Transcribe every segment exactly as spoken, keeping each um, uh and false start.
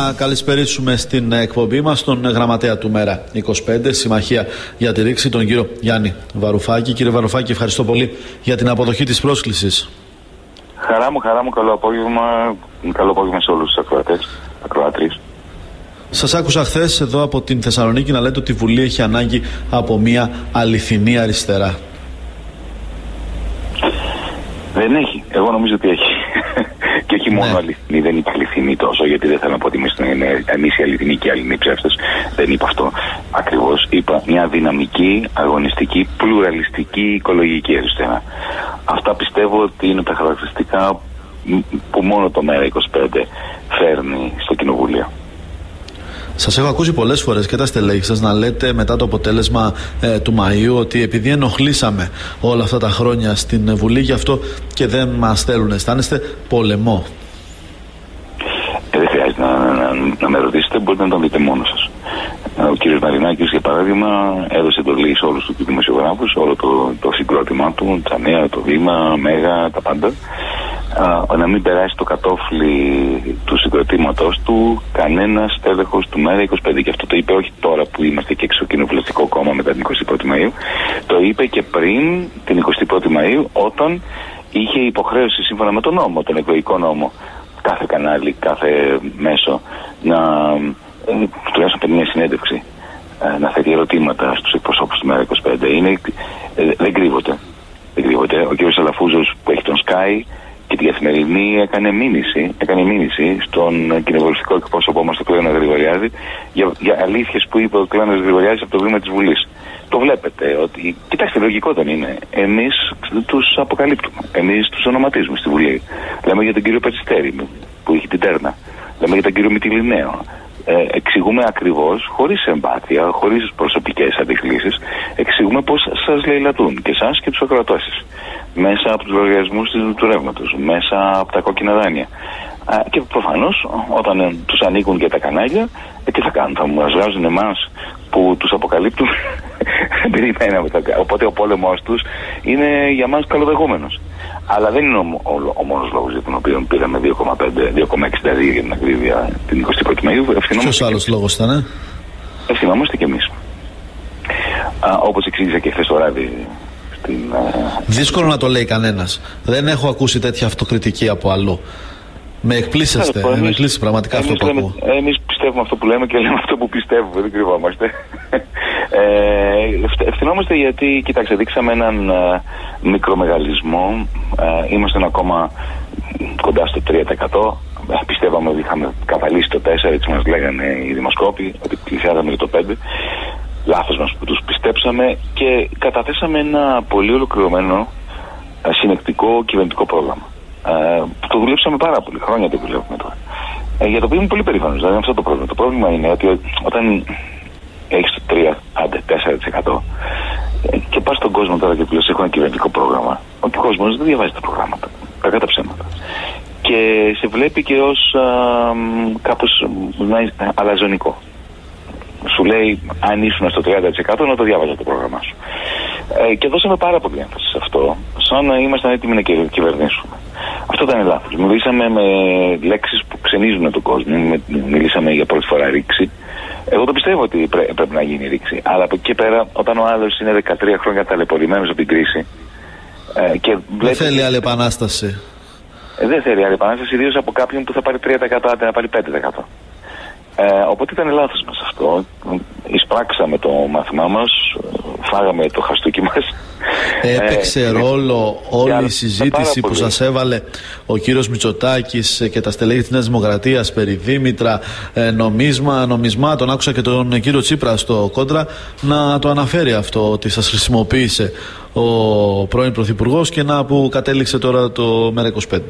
να καλησπερίσουμε στην εκπομπή μας τον γραμματέα του Μέρα είκοσι πέντε, Συμμαχία για τη Ρήξη, τον κύριο Γιάννη Βαρουφάκη. Κύριε Βαρουφάκη, ευχαριστώ πολύ για την αποδοχή της πρόσκλησης. Χαρά μου, χαρά μου, καλό απόγευμα. Καλό απόγευμα σε όλους τους ακροατές, ακροατρίες. Σας άκουσα χθες εδώ από την Θεσσαλονίκη να λέτε ότι η Βουλή έχει ανάγκη από μια αληθινή αριστερά. Δεν έχει. Εγώ νομίζω ότι έχει. Και όχι μόνο ναι. αληθινή, δεν είπα αληθινή τόσο, γιατί δεν θέλω να πω ότι εμείς οι αληθινοί και οι άλλοι ψεύτες. Δεν είπα αυτό ακριβώς. Είπα μια δυναμική, αγωνιστική, πλουραλιστική, οικολογική αριστερά. Αυτά πιστεύω ότι είναι τα χαρακτηριστικά που μόνο το Μέρα είκοσι πέντε φέρνει στο Κοινοβούλιο. Σας έχω ακούσει πολλές φορές και τα στελέχη σας να λέτε μετά το αποτέλεσμα ε, του Μαΐου ότι επειδή ενοχλήσαμε όλα αυτά τα χρόνια στην Βουλή, γι' αυτό και δεν μας θέλουν. Αισθάνεστε πολεμό? Ε, δεν χρειάζεται να, να, να με ρωτήσετε, μπορείτε να τον δείτε μόνος σας. Ο κύριος Μαρινάκης, για παράδειγμα, έδωσε εντολή σε όλους τους δημοσιογράφους, όλο το, το συγκρότημά του, τα νέα, το Βήμα, Μέγα, τα πάντα, α, να μην περάσει το κατόφλι του συγκροτήματος του κανένας τέλεχος του Μέρα είκοσι πέντε. Και αυτό το είπε όχι τώρα που είμαστε και εξοκοινοβουλευτικό κόμμα μετά την εικοστή πρώτη Μαΐου, το είπε και πριν την εικοστή πρώτη Μαΐου, όταν είχε υποχρέωση σύμφωνα με τον νόμο, τον εκλογικό νόμο, κάθε κανάλι, κάθε μέσο να τουλάχιστον παίρνει μια συνέντευξη, να θέτει ερωτήματα στους εκπροσώπους του Μέρα είκοσι πέντε. Είναι, δεν κρύβονται. Δεν κρύβονται. Ο κ. Σαλαφούζος που έχει τον Sky και την Καθημερινή έκανε μήνυση, έκανε μήνυση στον κοινοβουλευτικό εκπρόσωπό μας, τον Κλέονα Γρηγοριάδη, για, για αλήθειες που είπε ο Κλέονας Γρηγοριάδης από το βήμα της Βουλής. Το βλέπετε ότι, κοιτάξτε, λογικό δεν είναι. Εμείς τους αποκαλύπτουμε. Εμείς τους ονοματίζουμε στη Βουλή. Λέμε για τον κύριο Περιστέρη που είχε την Τέρνα. Λέμε για τον κύριο Μητυλινέο. Ε, εξηγούμε ακριβώς, χωρίς εμπάθεια, χωρίς προσωπικές αντιχλήσεις, εξηγούμε πώς σας λαιλατούν και εσάς και τους ακροατώσεις. Μέσα από τους λογαριασμούς του ρεύματος, μέσα από τα κόκκινα δάνεια. Α, και προφανώς όταν ε, τους ανήκουν και τα κανάλια, ε, τι θα κάνουν, θα μας βγάζουν εμάς που τους αποκαλύπτουν. Οπότε ο πόλεμος τους είναι για μας καλοδεχόμενος. Αλλά δεν είναι ο, ο, ο μόνος λόγος για τον οποίο πήραμε δύο κόμμα πέντε, δύο κόμμα εξήντα δύο για την ακρίβεια την εικοστή πρώτη Μαΐου. Ποιος άλλος λόγος ήταν, ε? Ευθυνόμαστε κι εμείς. Α, όπως εξήγησα και χθες το βράδυ. Στην, α, δύσκολο να το λέει κανένας. Δεν έχω ακούσει τέτοια αυτοκριτική από αλλού. Με εκπλήσεστε, εμείς, με εκπλήσει πραγματικά εμείς αυτό που λέμε, ακούω. Εμείς πιστεύουμε αυτό που λέμε και λέμε αυτό που πιστεύουμε, δεν κρυβόμαστε. ε, ευθυνόμαστε γιατί, κοιτάξτε, δείξαμε έναν α, μικρομεγαλισμό. Α, είμαστε ακόμα κοντά στο τρία τοις εκατό. Πιστεύαμε ότι είχαμε καβαλήσει το τέσσερα, έτσι μας λέγανε οι δημοσκόποι, ότι πλησιάζαμε για το πέντε. Λάθος μας που τους πιστέψαμε και καταθέσαμε ένα πολύ ολοκληρωμένο συνεκτικό κυβερνητικό πρόγραμμα. Ε, το δουλέψαμε πάρα πολύ, χρόνια το δουλεύουμε τώρα. Ε, για το οποίο είμαι πολύ περήφανος, δηλαδή αυτό το πρόβλημα. Το πρόβλημα είναι ότι όταν έχεις το τρία, άντε, τέσσερα τοις εκατό ε, και πας στον κόσμο τώρα και του λες έχω ένα κυβερνητικό πρόγραμμα, ο κόσμος δεν διαβάζει τα προγράμματα, κακά τα ψέματα. Και σε βλέπει και ως α, κάπως α, αλαζονικό. Σου λέει αν ήσουν στο τριάντα τοις εκατό να το διάβαζα το πρόγραμμά σου. Ε, και δώσαμε πάρα πολύ έμφαση σε αυτό, σαν να ήμασταν έτοιμοι να κυβερνήσουμε. Αυτό ήταν λάθος. Μιλήσαμε με λέξεις που ξενίζουν τον κόσμο. Μιλήσαμε για πρώτη φορά ρήξη. Εγώ το πιστεύω ότι πρέ, πρέπει να γίνει ρήξη. Αλλά από εκεί και πέρα, όταν ο άλλος είναι δεκατρία χρόνια ταλαιπωρημένος από την κρίση. Ε, και βλέπει... Δεν θέλει άλλη επανάσταση. Ε, δεν θέλει άλλη επανάσταση, ιδίως από κάποιον που θα πάρει τρία τοις εκατό, άντε να πάρει πέντε τοις εκατό. Ε, οπότε ήταν λάθος μας αυτό. Εισπράξαμε το μάθημά μας, φάγαμε το χαστούκι μας. Έπαιξε ε, ρόλο όλη η συζήτηση που σας έβαλε ο κύριος Μητσοτάκης και τα στελέχη της Νέας Δημοκρατίας περί Δήμητρα, ε, νομίσμα, νομισμάτων. Άκουσα και τον κύριο Τσίπρα στο κόντρα να το αναφέρει αυτό, ότι σας χρησιμοποίησε ο πρώην Πρωθυπουργός και να που κατέληξε τώρα το Μέρα είκοσι πέντε.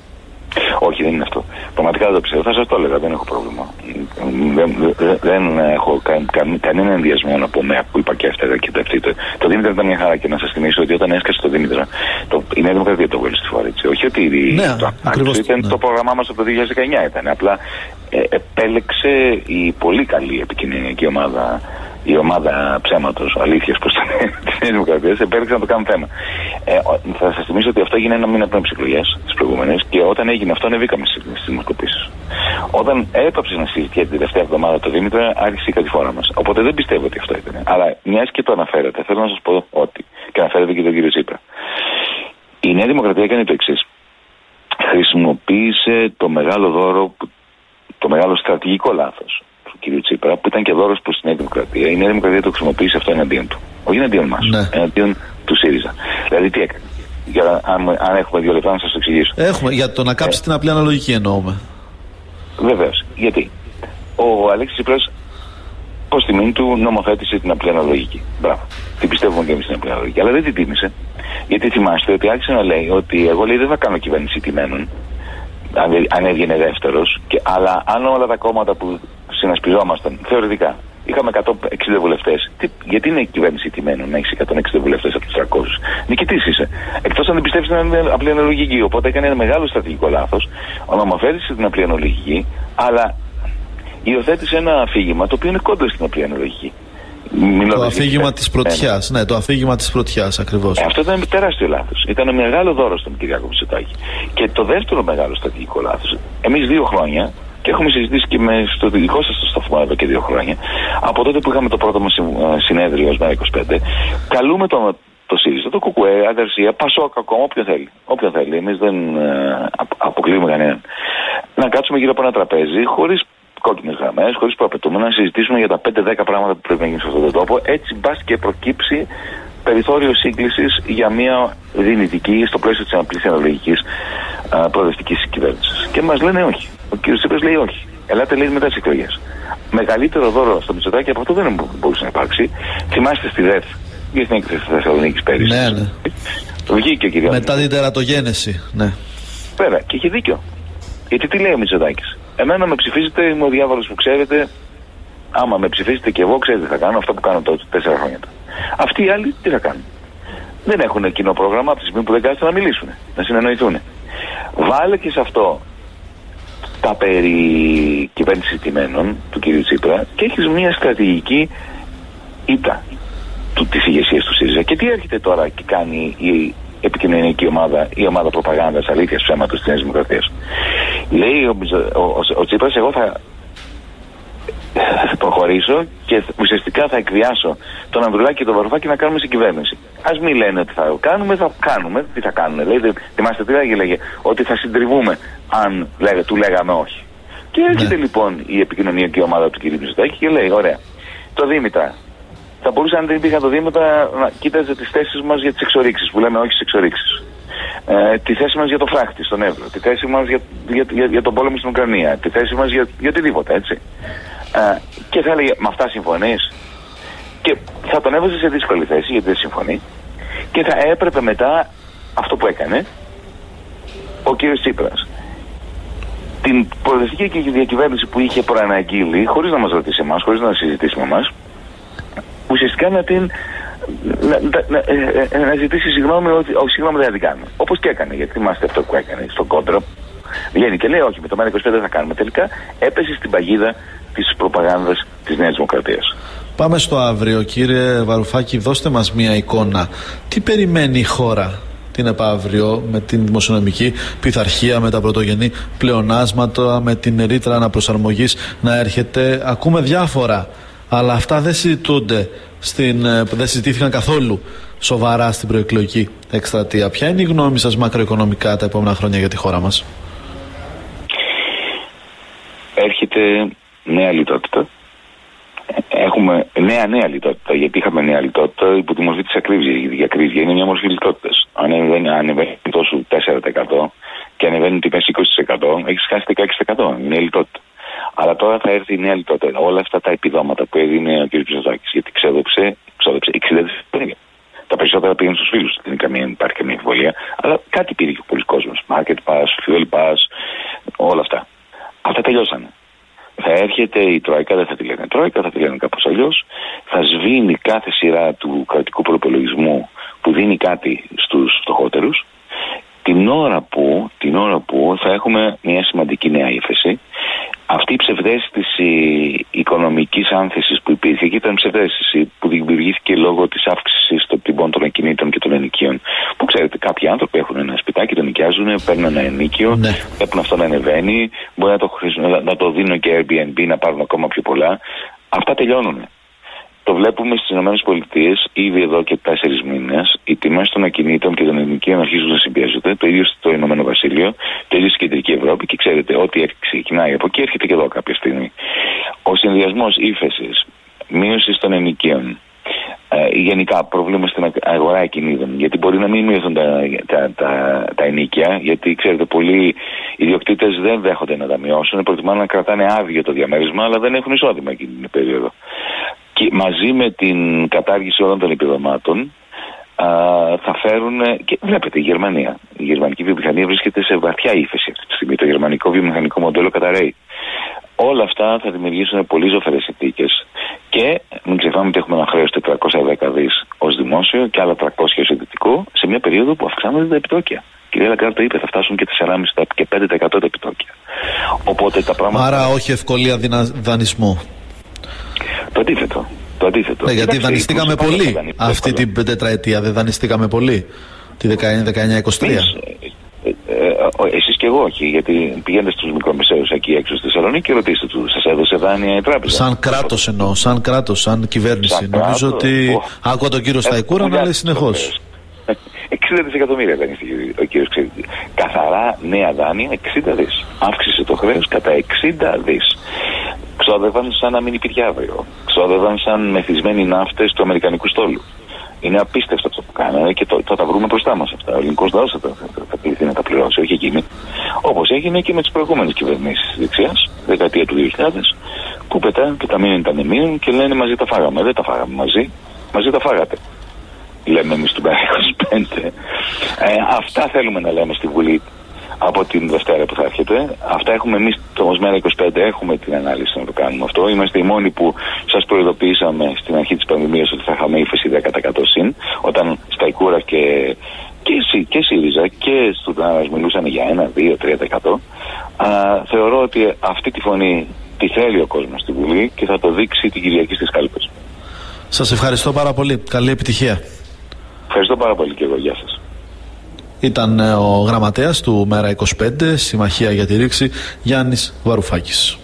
Όχι, δεν είναι αυτό. Πραγματικά δεν το πιστεύω. Θα σας το έλεγα, δεν έχω πρόβλημα. Δεν, δεν, δεν έχω κα, κα, κανένα ενδιασμό να πω με που είπα και αυτά και τα Το, το Δήμητρα ήταν μια χαρά και να σας θυμίσω ότι όταν έσκασε το Δήμητρα, το, η Νέα Δημοκρατία το βγάλει στη φορά. Έτσι. Όχι ότι ναι, το, ακριβώς, ήταν ναι. Το πρόγραμμά μας από το δύο χιλιάδες δεκαεννιά ήταν. Απλά ε, επέλεξε η πολύ καλή επικοινωνιακή ομάδα η ομάδα ψέματος, αλήθειας προς τη Νέα Δημοκρατία, επέλεξαν να το κάνουν θέμα. Ε, θα σας θυμίσω ότι αυτό έγινε ένα μήνα πριν από τις εκλογές, τις προηγούμενες, και όταν έγινε αυτό, ανεβήκαμε στις δημοσκοπήσεις. Όταν έπαψε να συζητιέται την τελευταία εβδομάδα το Δήμητρα, άρχισε η κατηφόρα μας. Οπότε δεν πιστεύω ότι αυτό ήταν. Αλλά μιας και το αναφέρετε, θέλω να σας πω ότι, και αναφέρετε και τον κύριο Τσίπρα. Η Νέα Δημοκρατία έκανε το εξής. Χρησιμοποίησε το μεγάλο δώρο, το μεγάλο στρατηγικό λάθος του κ. Τσίπρα, που ήταν και δώρος προς τη Νέα Δημοκρατία. Η Νέα Δημοκρατία το χρησιμοποίησε αυτό εναντίον του. Όχι εναντίον μας, ναι. εναντίον του ΣΥΡΙΖΑ. Δηλαδή τι έκανε. Για, αν, αν έχουμε δύο λεπτά να σας το εξηγήσω. Έχουμε, για το να κάψει ε, την απλή αναλογική εννοούμε. Βεβαίως. Γιατί ο Αλέξης Τσίπρας, προς τιμήν του, νομοθέτησε την απλή αναλογική. Μπράβο. Την πιστεύουμε και εμείς την απλή αναλογική. Αλλά δεν την τίμησε. Γιατί θυμάστε ότι άρχισε να λέει ότι εγώ λέει δεν θα κάνω κυβέρνηση τιμένων, αν έβγαινε δεύτερος, αλλά αν όλα τα κόμματα που συνασπιζόμασταν θεωρητικά είχαμε εκατόν εξήντα βουλευτές, τι, γιατί είναι η κυβέρνηση τιμένων να έχει εκατόν εξήντα βουλευτές από τους τριακόσιους? Νικητής είσαι. Εκτός αν δεν πιστεύεις στην απλή αναλογική. Οπότε έκανε ένα μεγάλο στρατηγικό λάθος. Νομοθέτησε την απλή αναλογική, αλλά υιοθέτησε ένα αφήγημα το οποίο είναι κόντρα στην απλή αναλογική. Το αφήγημα της πρωτιάς. Ναι, το αφήγημα της πρωτιάς ακριβώς. Ε, αυτό ήταν τεράστιο λάθος. Ήταν ένα μεγάλο δώρο στον Κυριάκο Μητσοτάκη. Και το δεύτερο μεγάλο στρατηγικό λάθος, εμείς δύο χρόνια, και έχουμε συζητήσει και με στο δικό σας το σταθμό εδώ και δύο χρόνια, από τότε που είχαμε το πρώτο μας συνέδριο ως ΜΕΡΑ είκοσι πέντε, καλούμε το, το ΣΥΡΙΖΑ, το ΚΚΕ, Ανταρσία, Πασόκ ακόμα, όποιον θέλει. Όποιον θέλει. Εμείς δεν ε, αποκλείουμε κανέναν. Να κάτσουμε γύρω από ένα τραπέζι, χωρίς κόκκινες γραμμές, χωρίς προαπαιτούμενα, να συζητήσουμε για τα πέντε δέκα πράγματα που πρέπει να γίνουν σε αυτόν τον τόπο. Έτσι μπας και προκύψει περιθώριο σύγκλησης για μια δυνητική, στο πλαίσιο της απλής αναλογικής προοδευτικής κυβέρνησης. Και μας λένε όχι. Ο κ. Τσίπρας λέει όχι. Ελάτε, λέει, μετά τις εκλογές. Μεγαλύτερο δώρο στο Μητσοτάκη από αυτό δεν μπορούσε να υπάρξει. Θυμάστε στη ΔΕΘ, για την έκθεση της Θεσσαλονίκης πέρυσι. Ναι, ναι. Το βγήκε ο κ. Μετά την τερατογένεση. Ναι. Βέβαια, και έχει δίκιο. Γιατί τι λέει ο Μητσοτάκης? Εμένα με ψηφίζετε, είμαι ο διάβολος που ξέρετε. Άμα με ψηφίσετε και εγώ, ξέρετε τι θα κάνω, αυτά που κάνω τότε, τέσσερα χρόνια. Αυτοί οι άλλοι τι θα κάνουν? Δεν έχουν κοινό πρόγραμμα από τη στιγμή που δεν κάθεται να μιλήσουν, να συνεννοηθούν. Βάλε και σε αυτό τα περί κυβέρνηση τιμένων του κ. Τσίπρα και έχεις μια στρατηγική ήττα της ηγεσίας του ΣΥΡΙΖΑ. Και τι έρχεται τώρα και κάνει η επικοινωνιακή ομάδα, η ομάδα προπαγάνδας, αλήθειας, ψέματος της Νέας Δημοκρατίας? Λέει ο, ο, ο, ο Τσίπρας, εγώ θα, θα προχωρήσω και ουσιαστικά θα εκβιάσω τον Ανδρουλάκη και τον Βαρουφάκη να κάνουμε συγκυβέρνηση. Ας μην λένε ότι θα κάνουμε, θα κάνουμε. Τι θα κάνουμε? Λέει, θυμάστε τι λέγε, λέγε, ότι θα συντριβούμε αν λέγε, του λέγαμε όχι. Και έρχεται ναι. λοιπόν η επικοινωνιακή ομάδα του κ. Μητσοτάκη και λέει, ωραία, το Δήμητρα. Θα μπορούσε, αν δεν υπήρχαν το Δήμητρα, να κοίταζε τις θέσεις μας για τις εξορίξεις, που λέμε όχι στις εξορίξεις. Ε, τη θέση μας για το φράχτη στον Εύρο, τη θέση μας για, για, για, για τον πόλεμο στην Ουκρανία, τη θέση μας για, για οτιδήποτε, έτσι. Ε, και θα έλεγε, με αυτά συμφωνείς? Και θα τον έβαζε σε δύσκολη θέση, γιατί δεν συμφωνεί. Και θα έπρεπε μετά αυτό που έκανε ο κύριος Τσίπρας, την προοδευτική διακυβέρνηση που είχε προαναγγείλει, χωρίς να μας ρωτήσει εμάς, χωρίς να συζητήσει με εμάς, ουσιαστικά να την να, να, να, να ζητήσει συγγνώμη ότι όχι, συγγνώμη δεν θα την κάνουμε. Όπως και έκανε, γιατί θυμάστε αυτό που έκανε στον κόντρο. Βγαίνει και λέει όχι, με το ΜΕΡΑ είκοσι πέντε δεν θα κάνουμε. Τελικά έπεσε στην παγίδα της προπαγάνδας της Νέας Δημοκρατίας. Πάμε στο αύριο, κύριε Βαρουφάκη, δώστε μας μια εικόνα. Τι περιμένει η χώρα την επαύριο με την δημοσιονομική πειθαρχία, με τα πρωτογενή πλεονάσματα, με την ρήτρα αναπροσαρμογής να έρχεται? Ακούμε διάφορα, αλλά αυτά δεν συζητούνται, στην, δεν συζητήθηκαν καθόλου σοβαρά στην προεκλογική εκστρατεία. Ποια είναι η γνώμη σας μακροοικονομικά τα επόμενα χρόνια για τη χώρα μας? Έρχεται νέα λιτότητα. Έχουμε νέα νέα λιτότητα, γιατί είχαμε νέα λιτότητα υπό τη μορφή της ακρίβειας. Η διακρίβεια είναι μια μορφή λιτότητας. Αν ανεβαίνει τόσο τέσσερα τοις εκατό και ανεβαίνει τιμές είκοσι τοις εκατό, έχεις χάσει δεκαέξι τοις εκατό. Είναι λιτότητα. Αλλά τώρα θα έρθει η νέα λιτότητα. Όλα αυτά τα επιδόματα που έδινε ο κ. Μητσοτάκης, γιατί ξέδωψε, ξέδωψε εξήντα δισεκατομμύρια. Τα περισσότερα πήγαν στους φίλους, δεν υπάρχει καμία αμφιβολία, αλλά κάτι πήρε και πολλοί κόσμος. Market pass, fuel pass, όλα αυτά. Αυτά τελειώσανε. Θα έρχεται η Τρόικα, δεν θα τη λένε Τρόικα, θα τη λένε κάπως αλλιώς. Θα σβήνει κάθε σειρά του κρατικού προπολογισμού που δίνει κάτι στους φτωχότερους. Την ώρα που, την ώρα που θα έχουμε μια σημαντική νέα ύφεση, αυτή η ψευδαίσθηση οικονομικής άνθησης που υπήρχε, και ήταν ψευδαίσθηση που δημιουργήθηκε λόγω της αύξησης των τιμών των ακινήτων και των ενοικίων. Που ξέρετε, κάποιοι άνθρωποι έχουν ένα σπιτάκι, το νοικιάζουν, παίρνουν ένα ενίκιο, ναι. Βλέπουν αυτό να ανεβαίνει, μπορεί να το, να το δίνουν και Airbnb, να πάρουν ακόμα πιο πολλά. Αυτά τελειώνουν. Το βλέπουμε στις ΗΠΑ ήδη εδώ και τέσσερις μήνες. Οι τιμές των ακινήτων και των ενοικίων αρχίζουν να συμπιέζονται. Το ίδιο στο Ηνωμένο Βασίλειο, το ίδιο στην Κεντρική Ευρώπη. Και ξέρετε, ό,τι ξεκινάει από εκεί έρχεται και εδώ κάποια στιγμή. Ο συνδυασμός ύφεσης, μείωση των ενοικίων, ε, γενικά προβλήματα στην αγορά ακινήτων. Γιατί μπορεί να μην μειωθούν τα, τα, τα, τα ενοίκια, γιατί ξέρετε, πολλοί ιδιοκτήτες δεν δέχονται να τα μειώσουν. Προτιμάνε να κρατάνε άδειο το διαμέρισμα, αλλά δεν έχουν εισόδημα εκείνη την περίοδο. Και μαζί με την κατάργηση όλων των επιδομάτων α, θα φέρουν. Και βλέπετε, η Γερμανία, η γερμανική βιομηχανία βρίσκεται σε βαθιά ύφεση αυτή τη στιγμή. Το γερμανικό βιομηχανικό μοντέλο καταρρέει. Όλα αυτά θα δημιουργήσουν πολύ ζωφερές συνθήκες. Και μην ξεχνάμε ότι έχουμε ένα χρέος τετρακόσια δέκα δις ως δημόσιο και άλλα τριακόσια ως ιδιωτικό, σε μια περίοδο που αυξάνονται τα επιτόκια. Κυρία Λαγκάρντ το είπε, θα φτάσουν και τέσσερα κόμμα πέντε και πέντε τοις εκατό τα επιτόκια. Οπότε τα πράγματα. Άρα, όχι ευκολία δανεισμού. Το αντίθετο. Το αντίθετο. Ναι, γιατί δανειστήκαμε πολύ αυτή την τετραετία, δεν δανειστήκαμε πολύ τη δεκαεννιά είκοσι τρία. Ε, ε, ε, εσείς και εγώ όχι, γιατί πηγαίνετε στους μικρομεσαίους εκεί έξω στη Θεσσαλονίκη και ρωτήστε του, σας έδωσε δάνεια η τράπεζα? Σαν κράτος εννοώ, σαν κράτος, σαν κυβέρνηση. Σαν Νομίζω κράτος, ότι oh. άκουγα τον κύριο Σταϊκούρα να λέει συνεχώς. εξήντα δισεκατομμύρια δανείστηκε ο κύριος Ξεδίδη. Καθαρά νέα δάνεια εξήντα δις. Αύξησε το χρέος κατά εξήντα δις. Ξόδευαν σαν να μην υπήρχε αύριο. Ξόδευαν σαν μεθυσμένοι ναύτες του αμερικανικού στόλου. Είναι απίστευτο αυτό που κάνανε και το, θα τα βρούμε μπροστά μας αυτά. Ο ελληνικός λαός θα, θα, θα, θα κληθεί να τα πληρώσει, όχι εκείνη. Όπως έγινε και με τις προηγούμενες κυβερνήσεις της δεξιάς, δεκαετία του δύο χιλιάδες, που πετάνε και τα μήνυν ήταν μήνυν και λένε μαζί τα φάγαμε. Δεν τα φάγαμε μαζί, μαζί τα φάγατε. Λέμε εμείς του είκοσι πέντε. Ε, αυτά θέλουμε να λέμε στη Βουλή από την Δευτέρα που θα έρχεται. Αυτά έχουμε εμείς το ως Μέρα είκοσι πέντε, έχουμε την ανάλυση να το κάνουμε αυτό. Είμαστε οι μόνοι που σας προειδοποιήσαμε στην αρχή της πανδημίας ότι θα είχαμε ύφεση δέκα τοις εκατό συν, όταν Σταϊκούρα και, και, και ΣΥΡΙΖΑ και Στουρνάρας μιλούσαν για ένα, δύο, τρία τοις εκατό. Α, θεωρώ ότι αυτή τη φωνή τη θέλει ο κόσμος στη Βουλή και θα το δείξει την Κυριακή στις κάλπες. Σας ευχαριστώ πάρα πολύ. Καλή επιτυχία. Ευχαριστώ πάρα πολύ και εγώ. Γεια σας. Ήταν ο γραμματέας του Μέρα είκοσι πέντε, Συμμαχία για τη Ρήξη, Γιάννης Βαρουφάκης.